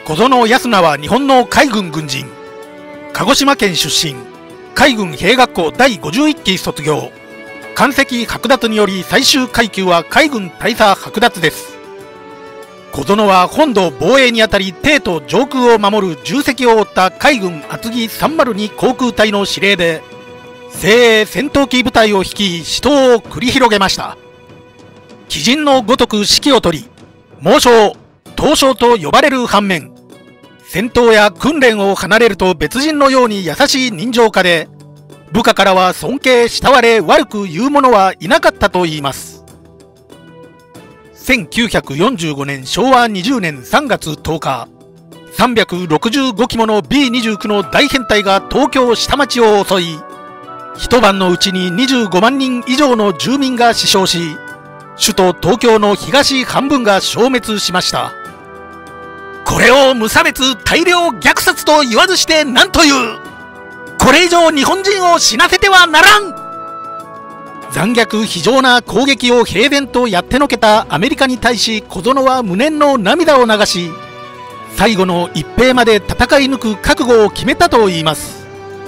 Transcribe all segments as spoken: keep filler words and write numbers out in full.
小園康名は日本の海軍軍人。鹿児島県出身。海軍兵学校だいごじゅういっき卒業。艦籍剥奪により最終階級は海軍大佐剥奪です。小園は本土防衛にあたり帝都上空を守る重責を負った海軍厚木さんまるに航空隊の司令で、精鋭戦闘機部隊を率い死闘を繰り広げました。鬼人のごとく指揮を取り、猛将、刀将と呼ばれる反面、戦闘や訓練を離れると別人のように優しい人情家で、部下からは尊敬慕われ悪く言う者はいなかったといいます。せんきゅうひゃくよんじゅうごねんしょうわにじゅうねんさんがつとおか、さんびゃくろくじゅうごきもの ビーにじゅうきゅう の大編隊が東京下町を襲い、一晩のうちににじゅうごまんにん以上の住民が死傷し、首都東京の東半分が消滅しました。これを無差別大量虐殺と言わずして何という。これ以上日本人を死なせてはならん。残虐非常な攻撃を平然とやってのけたアメリカに対し、小園は無念の涙を流し、最後の一兵まで戦い抜く覚悟を決めたといいます。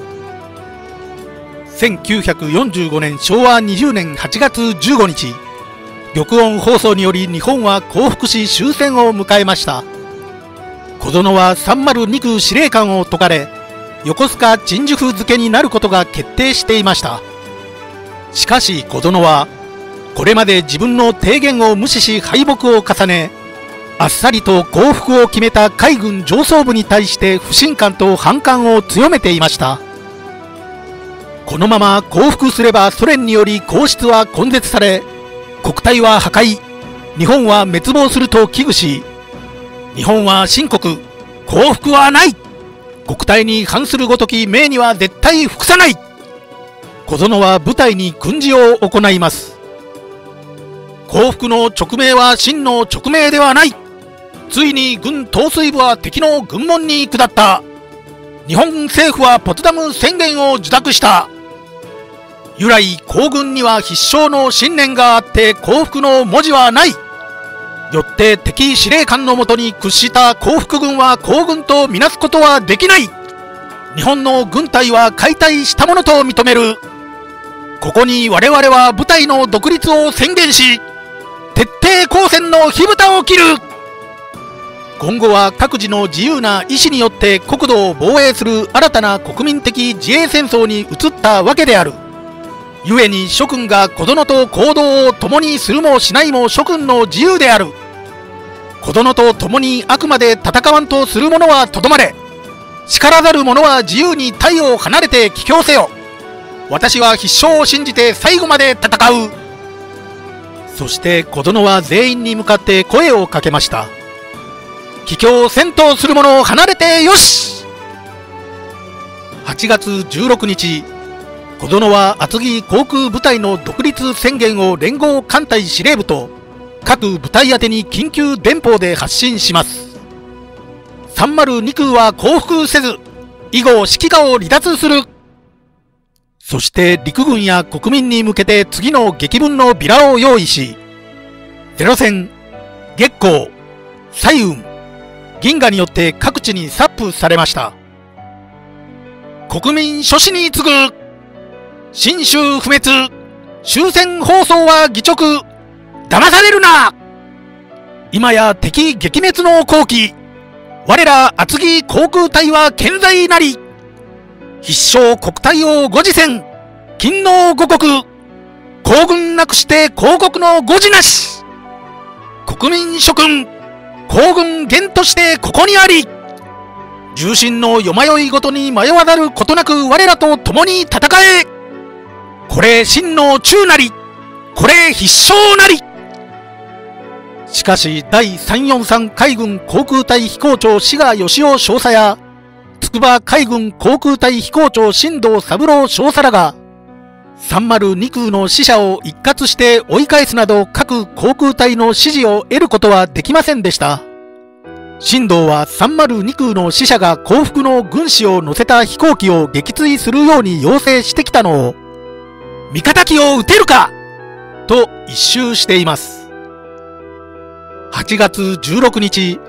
せんきゅうひゃくよんじゅうごねんしょうわにじゅうねんはちがつじゅうごにち、玉音放送により日本は降伏し終戦を迎えました。小園はさんまるにく司令官を解かれ、横須賀鎮守府付けになることが決定していました。しかし小園は、これまで自分の提言を無視し敗北を重ね、あっさりと降伏を決めた海軍上層部に対して不信感と反感を強めていました。このまま降伏すればソ連により皇室は根絶され、国体は破壊、日本は滅亡すると危惧し、日本は新国、降伏はない、国体に反するごとき命には絶対服さない。小園は部隊に訓示を行います。降伏の勅命は真の勅命ではない。ついに軍統帥部は敵の軍門に下った。日本政府はポツダム宣言を受諾した。由来皇軍には必勝の信念があって降伏の文字はない。よって敵司令官のもとに屈した降伏軍は皇軍とみなすことはできない。日本の軍隊は解体したものと認める。ここに我々は部隊の独立を宣言し、徹底抗戦の火蓋を切る。今後は各自の自由な意志によって国土を防衛する新たな国民的自衛戦争に移ったわけである。故に諸君が小園と行動を共にするもしないも諸君の自由である。小園と共にあくまで戦わんとする者はとどまれ。力ざる者は自由に隊を離れて帰郷せよ。私は必勝を信じて最後まで戦う。そして小園は全員に向かって声をかけました。帰郷戦闘する者を離れてよし。はちがつじゅうろくにち、小園は厚木航空部隊の独立宣言を連合艦隊司令部と各部隊宛てに緊急電報で発信します。さんまるにくは降伏せず、以後指揮下を離脱する。そして陸軍や国民に向けて次の檄文のビラを用意し、ゼロ戦、月光、彩雲、銀河によって各地に殺布されました。国民諸子に次ぐ、新州不滅、終戦放送は義直、騙されるな。今や敵撃滅の好機、我ら厚木航空隊は健在なり。必勝国体を五次戦、勤王五国、皇軍なくして皇国の誤字なし。国民諸君、皇軍厳としてここにあり。重臣のよまよいごとに迷わざることなく我らと共に戦え。これ真の忠なり、これ必勝なり。しかしだいさんよんさん海軍航空隊飛行長志賀義雄少佐や筑波海軍航空隊飛行長新藤三郎少佐らがさんまるにくの死者を一括して追い返すなど各航空隊の指示を得ることはできませんでした。新藤はさんまるにくの死者が降伏の軍師を乗せた飛行機を撃墜するように要請してきたのを、味方機を撃てるかと一蹴しています。はちがつじゅうろくにち、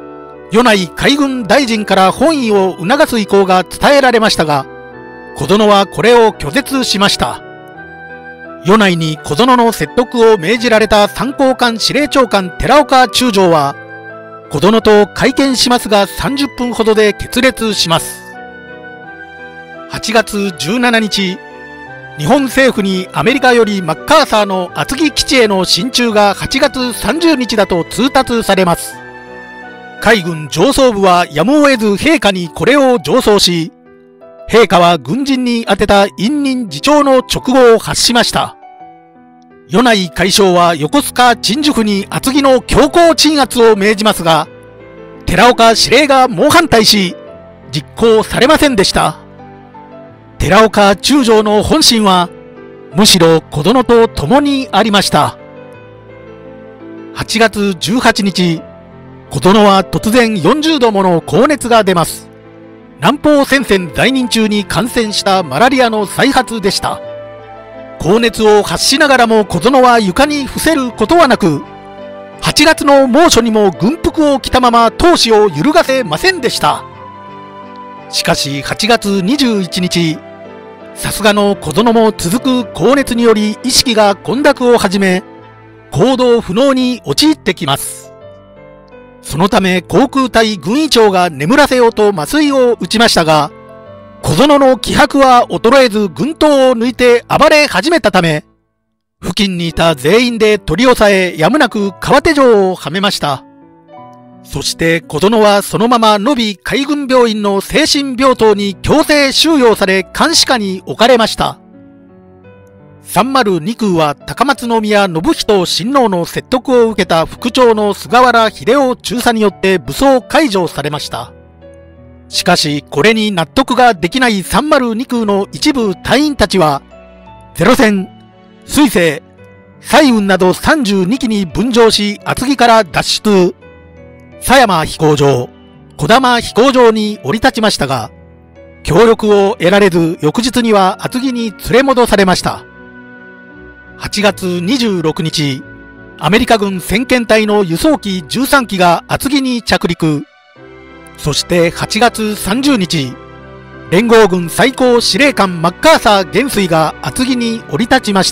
米内海軍大臣から本意を促す意向が伝えられましたが、小園はこれを拒絶しました。米内に小園の説得を命じられた参考官司令長官寺岡中将は、小園と会見しますがさんじゅっぷんほどで決裂します。はちがつじゅうしちにち、日本政府にアメリカよりマッカーサーの厚木基地への進駐がはちがつさんじゅうにちだと通達されます。海軍上層部はやむを得ず陛下にこれを上奏し、陛下は軍人に宛てた委任自重の勅語を発しました。米内海将は横須賀鎮守府に厚木の強行鎮圧を命じますが、寺岡司令が猛反対し、実行されませんでした。寺岡中将の本心は、むしろ小園と共にありました。はちがつじゅうはちにち、小園は突然よんじゅうどもの高熱が出ます。南方戦線在任中に感染したマラリアの再発でした。高熱を発しながらも小園は床に伏せることはなく、はちがつの猛暑にも軍服を着たまま闘志を揺るがせませんでした。しかしはちがつにじゅういちにち、さすがの小園も続く高熱により意識が混濁を始め、行動不能に陥ってきます。そのため航空隊軍医長が眠らせようと麻酔を打ちましたが、小園の気迫は衰えず軍刀を抜いて暴れ始めたため、付近にいた全員で取り押さえ、やむなく川手錠をはめました。そして小園はそのまま野比海軍病院の精神病棟に強制収容され監視下に置かれました。さんまるにくうは高松宮信人親王の説得を受けた副長の菅原秀夫中佐によって武装解除されました。しかしこれに納得ができないさんまるにくうの一部隊員たちは、ゼロせん、水星、彩雲などさんじゅうにきに分乗し厚木から脱出。狭山飛行場、小玉飛行場に降り立ちましたが、協力を得られず翌日には厚木に連れ戻されました。はちがつにじゅうろくにち、アメリカ軍先遣隊の輸送機じゅうさんきが厚木に着陸。そしてはちがつさんじゅうにち、連合軍最高司令官マッカーサー元帥が厚木に降り立ちました。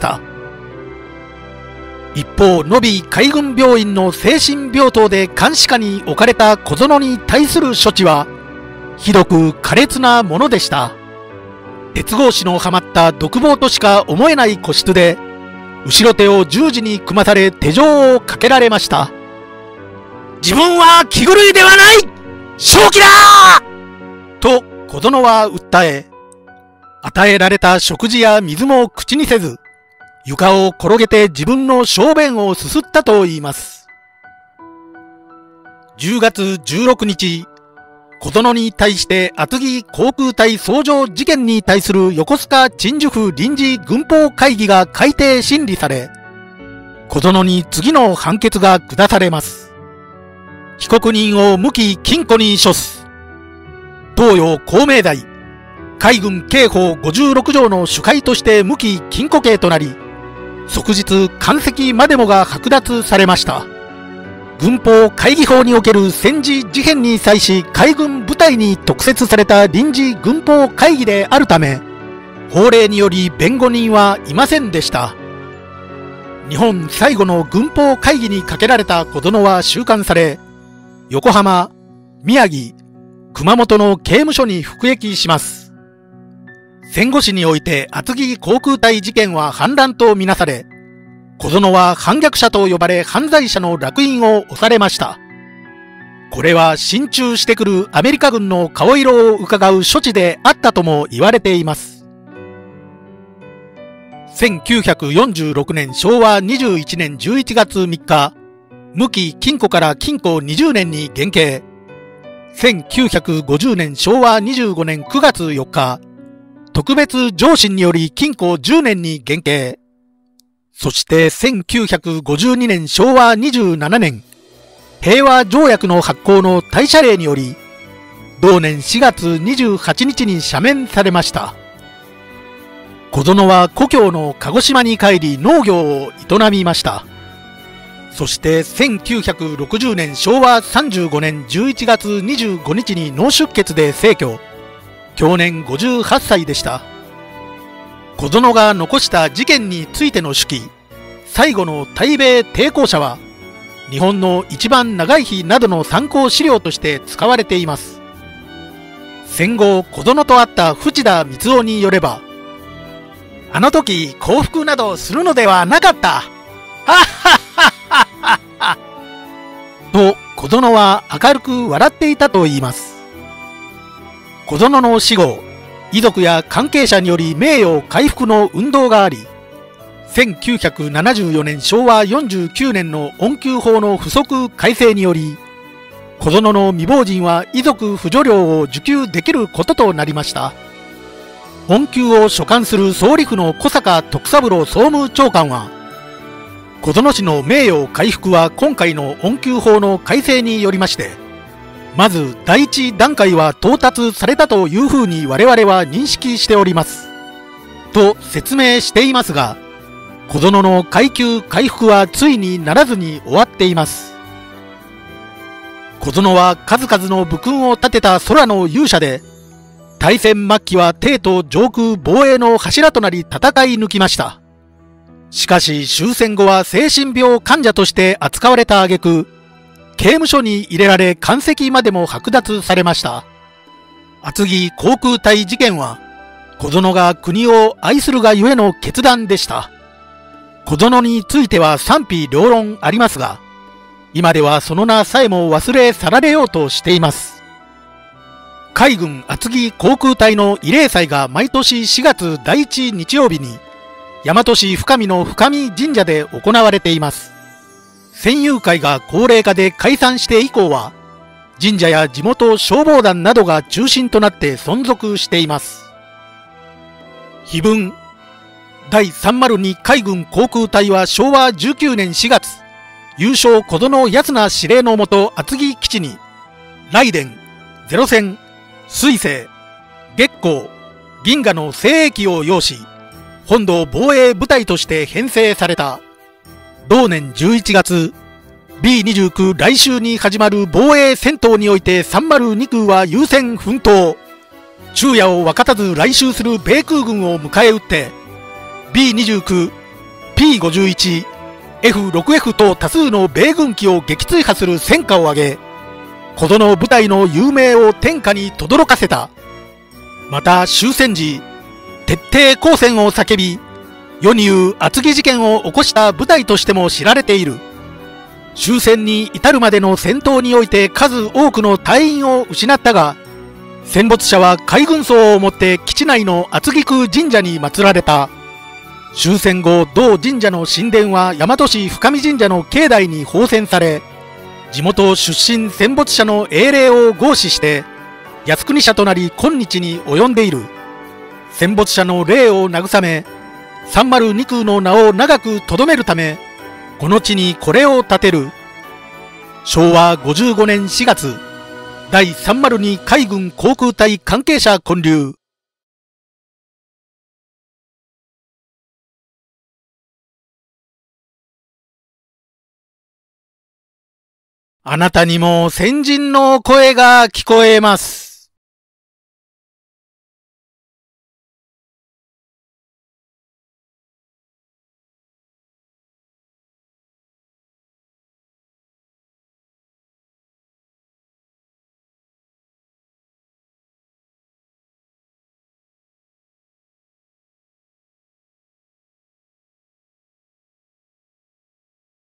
一方、野比海軍病院の精神病棟で監視下に置かれた小園に対する処置は、ひどく苛烈なものでした。鉄格子のはまった独房としか思えない個室で、後ろ手を十字に組まされ手錠をかけられました。自分は気狂いではない!正気だ!と小園は訴え、与えられた食事や水も口にせず、床を転げて自分の小便をすすったと言います。じゅうがつじゅうろくにち、小園に対して厚木航空隊操乗事件に対する横須賀鎮守府臨時軍法会議が改定審理され、小園に次の判決が下されます。被告人を無期禁錮に処す。東洋公明罪、海軍刑法ごじゅうろくじょうの主戒として無期禁錮刑となり、即日官籍までもが剥奪されました。軍法会議法における戦時事変に際し海軍部隊に特設された臨時軍法会議であるため、法令により弁護人はいませんでした。日本最後の軍法会議にかけられた小園は収監され、横浜、宮城、熊本の刑務所に服役します。戦後史において厚木航空隊事件は反乱とみなされ、小園は反逆者と呼ばれ犯罪者の烙印を押されました。これは進駐してくるアメリカ軍の顔色を伺う処置であったとも言われています。せんきゅうひゃくよんじゅうろくねんしょうわにじゅういちねんじゅういちがつみっか、無期禁錮から禁錮にじゅうねんに減刑。せんきゅうひゃくごじゅうねんしょうわにじゅうごねんくがつよっか、特別上申により禁錮じゅうねんに減刑。そしてせんきゅうひゃくごじゅうにねんしょうわにじゅうななねん、平和条約の発効の大赦令により、同年しがつにじゅうはちにちに赦免されました。小園は故郷の鹿児島に帰り農業を営みました。 そしてせんきゅうひゃくろくじゅうねんしょうわさんじゅうごねんじゅういちがつにじゅうごにちに脳出血で逝去。享年ごじゅうはっさいでした。小園が残した事件についての手記、最後の対米抵抗者は、日本の一番長い日などの参考資料として使われています。戦後、小園と会った淵田光雄によれば、あの時降伏などするのではなかったはっはっはっはっはと小園は明るく笑っていたといいます。小園の死後、遺族や関係者により名誉回復の運動があり、せんきゅうひゃくななじゅうよねんしょうわよんじゅうきゅうねんの恩給法の附則改正により、小園の未亡人は遺族扶助料を受給できることとなりました。恩給を所管する総理府の小坂徳三郎総務長官は、小園氏の名誉回復は今回の恩給法の改正によりまして、まず第一段階は到達されたというふうに我々は認識しております。と説明していますが、小園の階級回復はついにならずに終わっています。小園は数々の武勲を立てた空の勇者で、大戦末期は帝都上空防衛の柱となり戦い抜きました。しかし終戦後は精神病患者として扱われた挙句、刑務所に入れられ官籍までも剥奪されました。厚木航空隊事件は、小園が国を愛するがゆえの決断でした。小園については賛否両論ありますが、今ではその名さえも忘れ去られようとしています。海軍厚木航空隊の慰霊祭が毎年しがつだいいち日曜日に、大和市深見の深見神社で行われています。戦友会が高齢化で解散して以降は、神社や地元消防団などが中心となって存続しています。碑文だいさんまるに海軍航空隊はしょうわじゅうきゅうねんしがつ、優勝小園康名司令のもと厚木基地に、雷電、ゼロ戦、水星、月光、銀河の精鋭機を擁し、本土防衛部隊として編成された。同年じゅういちがつ、ビーにじゅうきゅう 来週に始まる防衛戦闘においてさんまるに空は優先奮闘。昼夜を分かたず来襲する米空軍を迎え撃って、ビーにじゅうきゅう、ピーごじゅういち、エフろくエフ と多数の米軍機を撃墜破する戦果を挙げ、小園部隊の有名を天下に轟かせた。また終戦時、徹底抗戦を叫び、世に言う厚木事件を起こした部隊としても知られている。終戦に至るまでの戦闘において数多くの隊員を失ったが、戦没者は海軍葬をもって基地内の厚木区神社に祀られた。終戦後、同神社の神殿は大和市深見神社の境内に放遷され、地元出身戦没者の英霊を合祀して、靖国社となり今日に及んでいる。戦没者の霊を慰め、さんまるに空の名を長く留めるため、この地にこれを建てる。しょうわごじゅうごねんしがつ、だいさんまるに海軍航空隊関係者建立。あなたにも先人の声が聞こえます。